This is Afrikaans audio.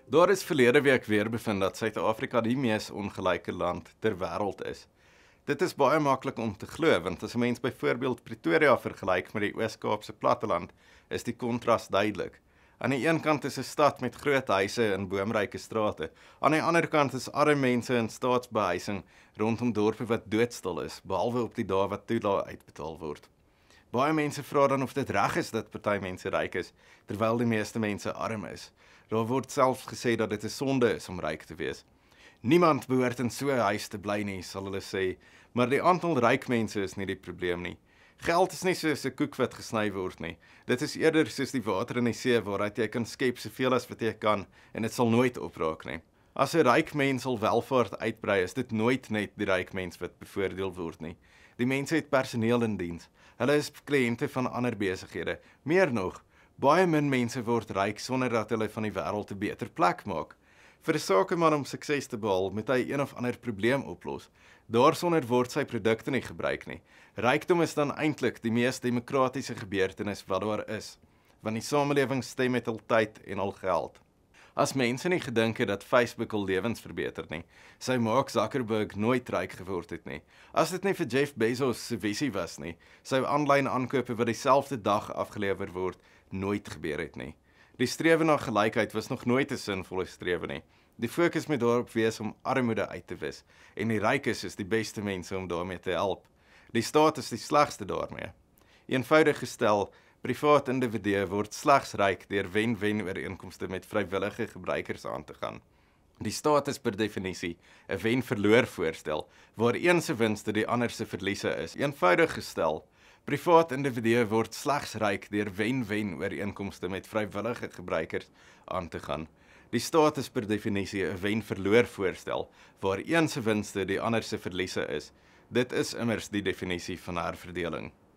Daar is verlede week weer bevind dat Suid-Afrika die mees ongelyke land ter wêreld is. Dit is baie maklik om te glo, want as 'n mens byvoorbeeld Pretoria vergelyk met die Oos-Kaapse platteland, is die kontras duidelik. Aan die een kant is 'n stad met groot huise en boomryke strate. Aan die ander kant is arme mense in staatsbehuising rondom dorpe wat doodstil is, behalwe op die dae wat toelae uitbetaal word. Baie mense vra dan of dit reg is dat party mense ryk is, terwyl die meeste mense arm is. Daar word selfs gesê dat dit 'n sonde is om ryk te wees. Niemand behoort in so 'n huis te bly nie, sal hulle sê, maar die aantal ryk mense is nie die probleem nie. Geld is nie soos 'n koek wat gesny word nie. Dit is eerder soos die water in die see waaruit jy kan skep soveel as wat jy kan en dit sal nooit opraak nie. As 'n ryk mens al welvaart uitbrei, is dit nooit net die ryk mens wat bevoordeel word nie. Die mense het personeel in diens. Hulle is kliënte van ander besighede. Meer nog, baie min mense word ryk sonder dat hulle van die wêreld 'n beter plek maak. Vir 'n sakeman om sukses te behaal, moet hy een of ander probleem oplos. Daarsonder word sy produkte nie gebruik nie. Rykdom is dan eintlik die mees demokratiese gebeurtenis wat daar is, want die samelewing stem met hul tyd en hul geld. As mense nie gedink het dat Facebook hul lewens verbeter nie, sou Mark Zuckerberg nooit ryk geword het nie. As dit nie vir Jeff Bezos se visie was nie, sou aanlyn aankope wat dieselfde dag afgelewer word, nooit gebeur het nie. Die strewe na gelykheid was nog nooit 'n sinvolle strewe nie. Die fokus moet daarop wees om armoede uit te wis, en die rykes is die beste mense om daarmee te help. Die staat is die slegste daarmee. Eenvoudig gestel, privaat individue word slegs ryk deur wen-wen ooreenkomste met vrywillige gebruikers aan te gaan. Die staat is per definisie 'n wen-verloor voorstel, waar een se winste die ander se verliese is. Eenvoudig gestel, privaat individue word slegs ryk deur wen-wen ooreenkomste met vrywillige gebruikers aan te gaan. Die staat is per definisie 'n wen-verloor voorstel, waar een se winste die ander se verliese is. Dit is immers die definisie van herverdeling.